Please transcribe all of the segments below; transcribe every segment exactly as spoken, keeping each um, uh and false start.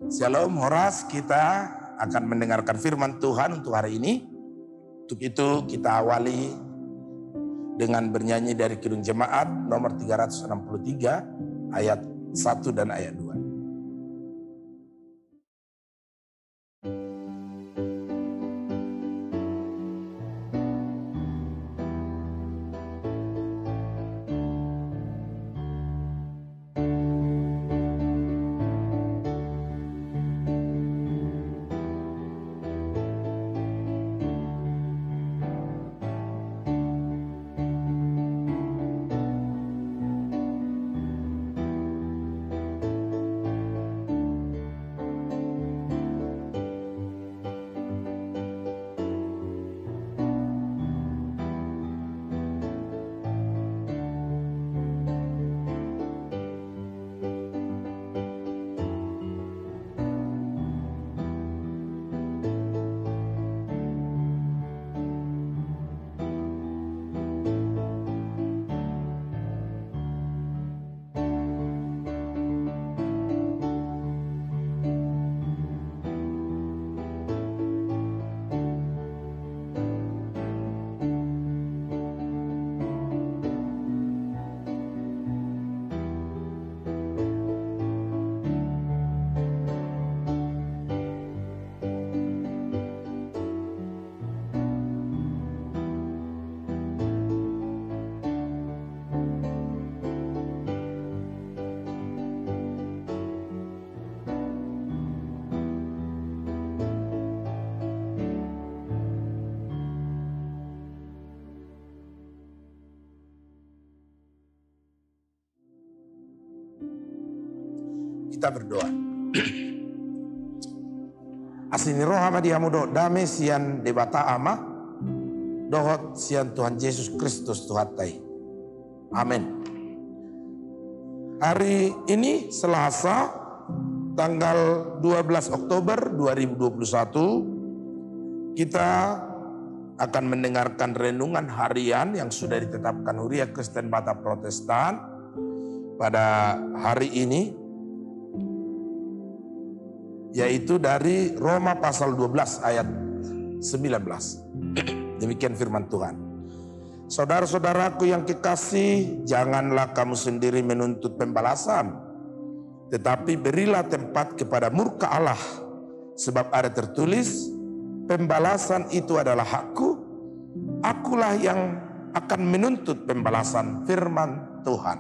Shalom Horas, kita akan mendengarkan firman Tuhan untuk hari ini. Untuk itu kita awali dengan bernyanyi dari Kidung Jemaat nomor tiga ratus enam puluh tiga ayat satu dan ayat dua. Kita berdoa. Asini roh ama diamu do dame sian debata ama dohot sian Tuhan Yesus Kristus Tuhan tai. Amin. Hari ini Selasa tanggal dua belas Oktober dua ribu dua puluh satu kita akan mendengarkan renungan harian yang sudah ditetapkan Huria Kristen Batak Protestan pada hari ini, yaitu dari Roma pasal dua belas ayat sembilan belas. Demikian firman Tuhan. Saudara-saudaraku yang kekasih, janganlah kamu sendiri menuntut pembalasan, tetapi berilah tempat kepada murka Allah. Sebab ada tertulis, pembalasan itu adalah hakku, akulah yang akan menuntut pembalasan, firman Tuhan.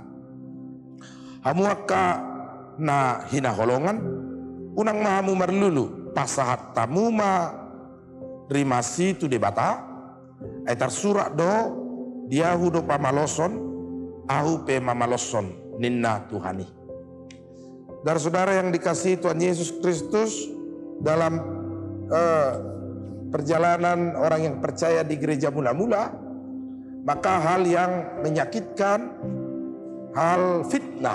Hamuaka na hina holongan, unang mahamu marlulu pasahat tamuma rimasi tu debata aitar surak do diahu do pamaloson ahu pe mamaloson ninna Tuhani. Saudara-saudara yang dikasihi Tuhan Yesus Kristus, dalam uh, perjalanan orang yang percaya di gereja mula-mula, maka hal yang menyakitkan, hal fitnah,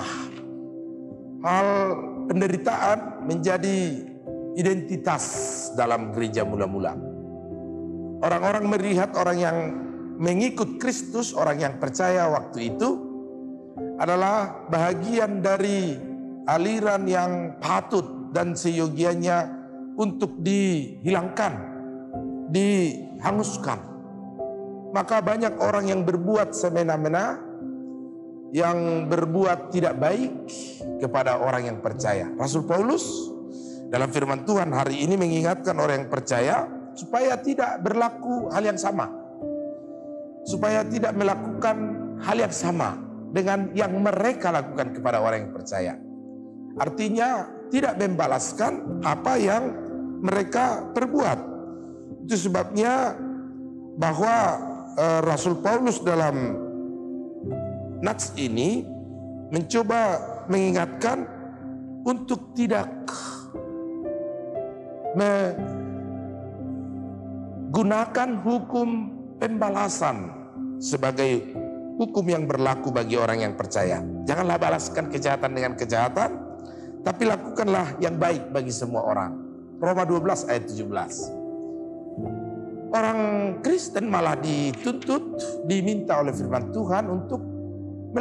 hal penderitaan menjadi identitas dalam gereja mula-mula. Orang-orang melihat orang yang mengikut Kristus, orang yang percaya waktu itu adalah bahagian dari aliran yang patut dan seyogianya untuk dihilangkan, dihanguskan. Maka banyak orang yang berbuat semena-mena, yang berbuat tidak baik kepada orang yang percaya. Rasul Paulus dalam firman Tuhan hari ini mengingatkan orang yang percaya supaya tidak berlaku hal yang sama, supaya tidak melakukan hal yang sama dengan yang mereka lakukan kepada orang yang percaya. Artinya tidak membalaskan apa yang mereka perbuat. Itu sebabnya bahwa uh, Rasul Paulus dalam nats ini mencoba mengingatkan untuk tidak menggunakan hukum pembalasan sebagai hukum yang berlaku bagi orang yang percaya. Janganlah balaskan kejahatan dengan kejahatan, tapi lakukanlah yang baik bagi semua orang. Roma dua belas ayat tujuh belas. Orang Kristen malah dituntut, diminta oleh firman Tuhan untuk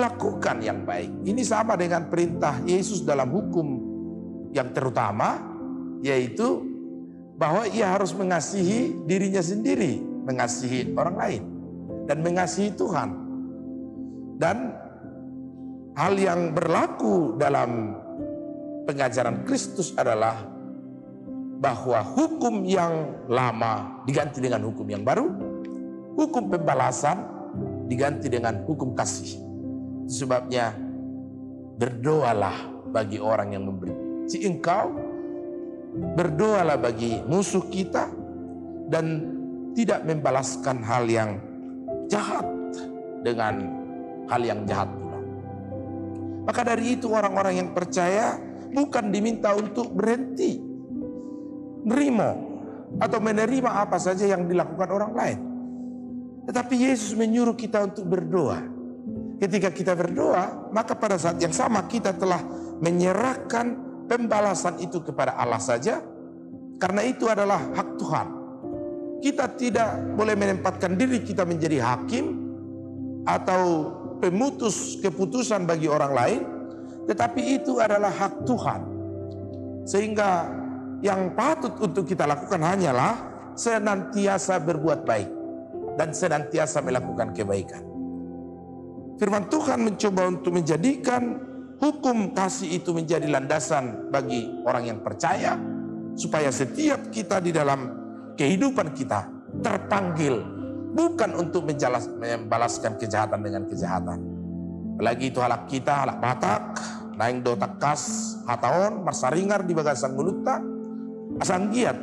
melakukan yang baik. Ini sama dengan perintah Yesus dalam hukum yang terutama, yaitu bahwa ia harus mengasihi dirinya sendiri, mengasihi orang lain, dan mengasihi Tuhan. Dan hal yang berlaku dalam pengajaran Kristus adalah bahwa hukum yang lama diganti dengan hukum yang baru, hukum pembalasan diganti dengan hukum kasih. Sebabnya berdoalah bagi orang yang memberi. Si engkau berdoalah bagi musuh kita dan tidak membalaskan hal yang jahat dengan hal yang jahat pula. Maka dari itu orang-orang yang percaya bukan diminta untuk berhenti nerimo atau menerima apa saja yang dilakukan orang lain. Tetapi Yesus menyuruh kita untuk berdoa. Ketika kita berdoa, maka pada saat yang sama kita telah menyerahkan pembalasan itu kepada Allah saja, karena itu adalah hak Tuhan. Kita tidak boleh menempatkan diri kita menjadi hakim atau pemutus keputusan bagi orang lain, tetapi itu adalah hak Tuhan. Sehingga yang patut untuk kita lakukan hanyalah senantiasa berbuat baik dan senantiasa melakukan kebaikan. Firman Tuhan mencoba untuk menjadikan hukum kasih itu menjadi landasan bagi orang yang percaya, supaya setiap kita di dalam kehidupan kita terpanggil bukan untuk menjalas, membalaskan kejahatan dengan kejahatan. Apalagi itu halak kita, halak Batak, naing do takas, hataon, marsaringar di bagasang mulutta, asang giat.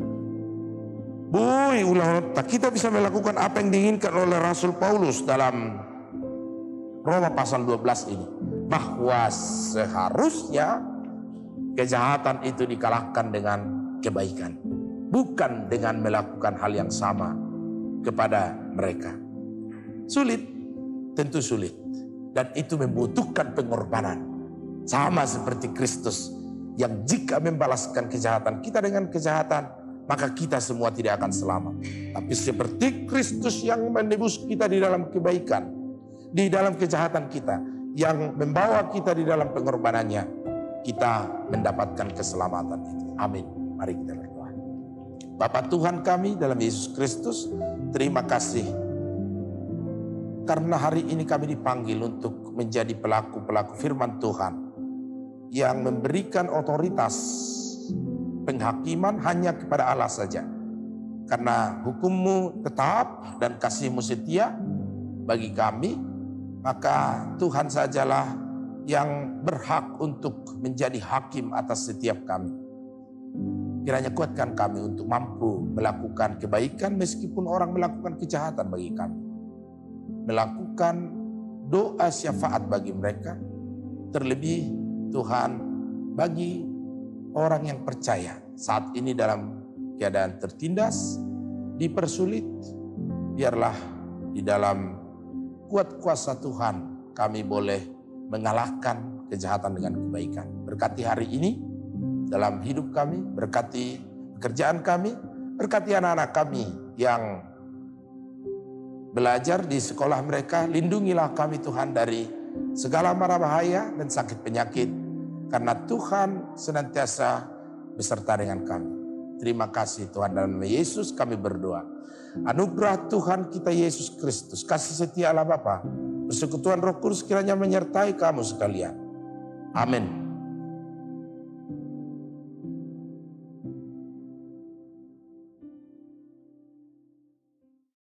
Boy, ulang kita bisa melakukan apa yang diinginkan oleh Rasul Paulus dalam Roma pasal dua belas ini. Bahwa seharusnya kejahatan itu dikalahkan dengan kebaikan, bukan dengan melakukan hal yang sama kepada mereka. Sulit, tentu sulit, dan itu membutuhkan pengorbanan. Sama seperti Kristus yang jika membalaskan kejahatan kita dengan kejahatan, maka kita semua tidak akan selamat. Tapi seperti Kristus yang menebus kita di dalam kebaikan, di dalam kejahatan kita, yang membawa kita di dalam pengorbanannya, kita mendapatkan keselamatan itu. Amin. Mari kita berdoa. Bapa Tuhan kami dalam Yesus Kristus, terima kasih karena hari ini kami dipanggil untuk menjadi pelaku-pelaku firman Tuhan yang memberikan otoritas penghakiman hanya kepada Allah saja. Karena hukum-Mu tetap dan kasih-Mu setia bagi kami, maka Tuhan sajalah yang berhak untuk menjadi hakim atas setiap kami. Kiranya kuatkan kami untuk mampu melakukan kebaikan meskipun orang melakukan kejahatan bagi kami. Melakukan doa syafaat bagi mereka. Terlebih Tuhan bagi orang yang percaya saat ini dalam keadaan tertindas, dipersulit, biarlah di dalam kuat kuasa Tuhan kami boleh mengalahkan kejahatan dengan kebaikan. Berkati hari ini dalam hidup kami, berkati pekerjaan kami, berkati anak-anak kami yang belajar di sekolah mereka. Lindungilah kami Tuhan dari segala mara bahaya dan sakit penyakit, karena Tuhan senantiasa beserta dengan kami. Terima kasih Tuhan, dalam nama Yesus kami berdoa. Anugerah Tuhan kita Yesus Kristus, kasih setia Allah Bapa, persekutuan Roh Kudus kiranya menyertai kamu sekalian. Amin.